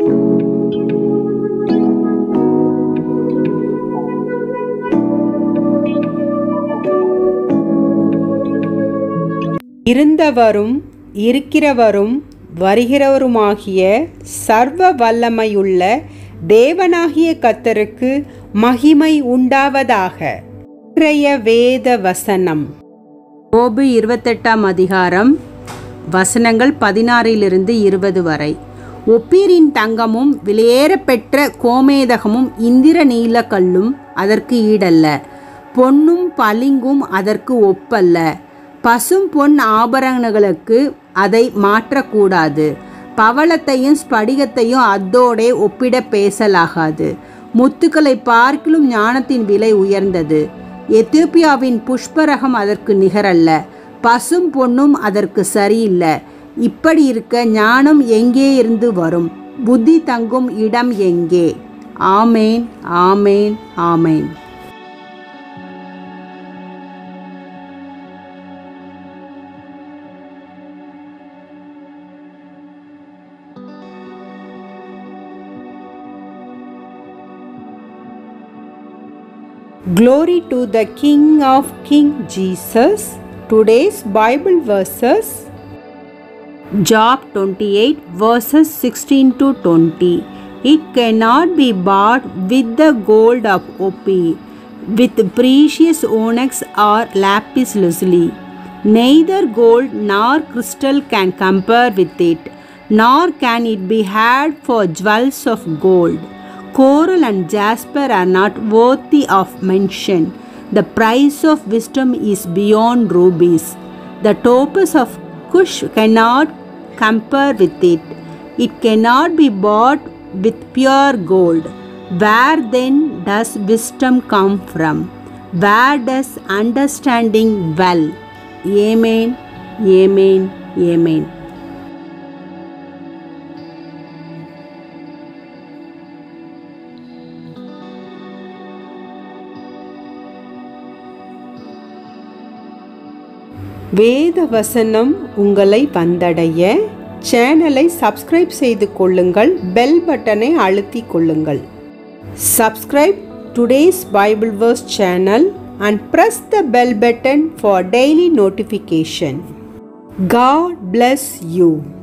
இருந்தவரும் இருக்கிறவரும் வருகிறவருமாகிய சர்வ வல்லமையுள்ள தேவனாகிய கர்த்தருக்கு மகிமை உண்டாவதாக. இன்றைய வேத வசனம் யோபு 28ஆம் அதிகாரம் வசனங்கள் 16 20 வரை. ஒப்பீரின் தங்கமும் விலையேறப்பெற்ற கோமேதகமும் இந்திர நீலக்கல்லும் அதற்கு ஈடல்ல. பொன்னும் பளிங்கும் அதற்கு ஒப்பல்ல. பசும் பொன் ஆபரணங்களுக்கு அதை மாற்றக்கூடாது. பவளத்தையும் ஸ்படிகத்தையும் அதோடே ஒப்பிட பேசலாகாது. முத்துக்களை பார்க்கிலும் ஞானத்தின் விலை உயர்ந்தது. எத்தியோப்பியாவின் புஷ்பரகம் அதற்கு நிகரல்ல. பசும் பொன்னும் அதற்கு சரியில்லை. இப்படி இருக்க ஞானம் எங்கே இருந்து வரும்? புத்தி தங்கும் இடம் எங்கே? ஆமேன், ஆமேன், ஆமேன். Glory to the King of Kings Jesus. Today's Bible verses: Job 28 verses 16 to 20. It cannot be bought with the gold of Ophir, with precious onyx or lapis lazuli. Neither gold nor crystal can compare with it, nor can it be had for jewels of gold. Coral and jasper are not worthy of mention. The price of wisdom is beyond rubies. The topaz of Cush cannot compare with it. It cannot be bought with pure gold. Where then does wisdom come from? Where does understanding dwell? Amen, amen, amen. வேத வசனம் உங்களை வந்தடைய சேனலை subscribe செய்து கொள்ளுங்கள். Bell பட்டனை அழுத்திக் கொள்ளுங்கள். Subscribe today's Bible verse channel and press the bell button for daily notification. God bless you.